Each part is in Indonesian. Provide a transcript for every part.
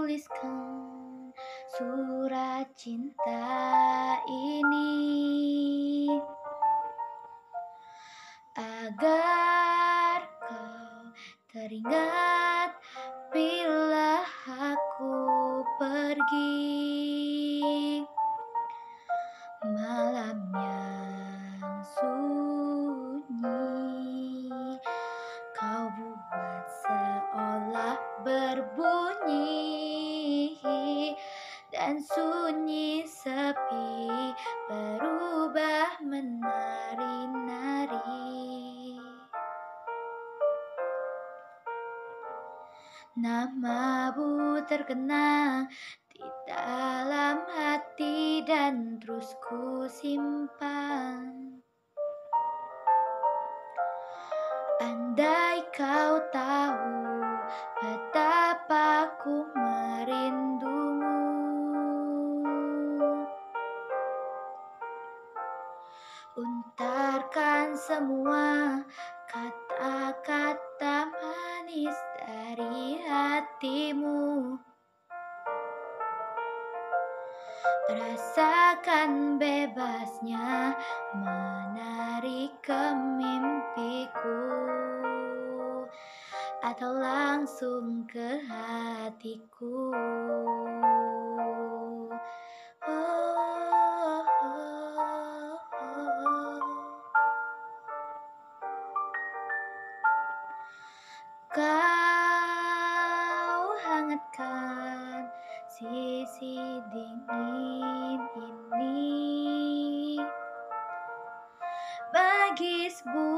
tuliskan surat cinta ini agar kau teringat bila aku pergi. Malam yang sunyi kau buat seolah berbunyi, dan sunyi sepi berubah menari-nari. Namamu terkenang di dalam hati dan terus ku simpan. Andai kau tahu betapa ku merindumu, untarkan semua kata-kata manis dari hatimu. Rasakan bebasnya menari ke mimpiku, atau langsung ke hatiku. Oh, oh, oh. Kau hangatkan sisi dingin ini, bagismu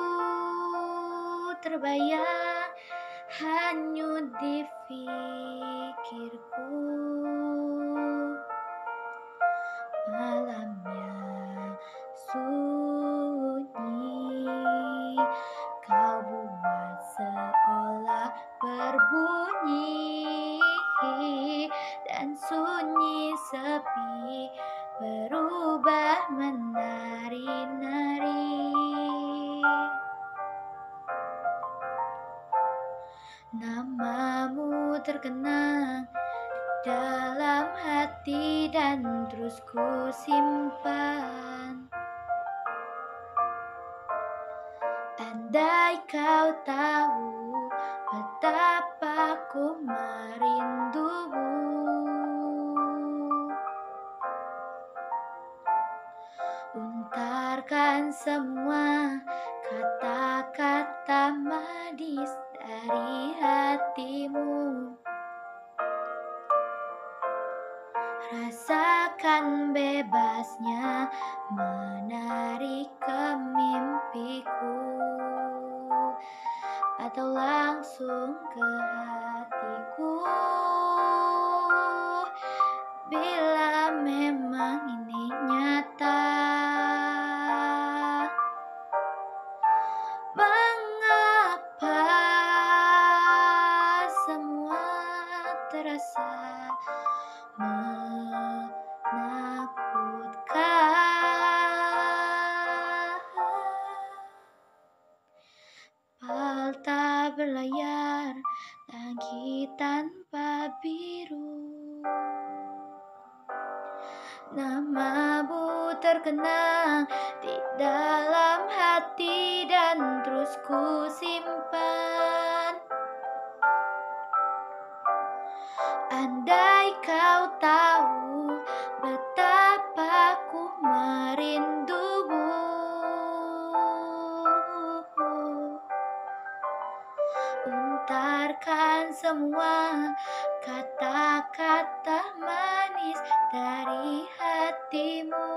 terbayang hanyut di pikirku. Malam yang sunyi kau buat seolah berbunyi, dan sunyi sepi berubah menari-nari. Namamu terkenang dalam hati dan terus ku simpan. Andai kau tahu betapa ku merindumu, untarkan semua kata-kata manis dari hatimu. Rasakan bebasnya menari ke mimpiku, atau langsung ke hatiku. Bila memang ini nyata, mengapa semua terasa menakutkan? Palta berlayar langit tanpa biru, namamu terkenang di dalam hati dan terus ku simpan. Andai kau tahu betapa ku merindumu, untarkan semua kata-kata manis dari hatimu.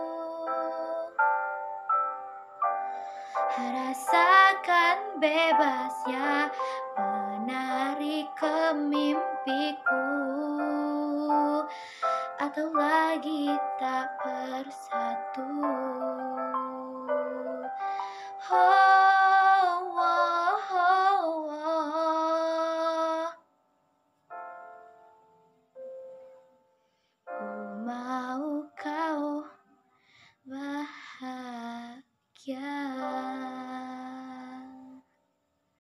Rasakan bebasnya menari ke mimpiku, atau lagi tak bersatu. Oh, oh, oh, oh. Ku mau kau bahagia.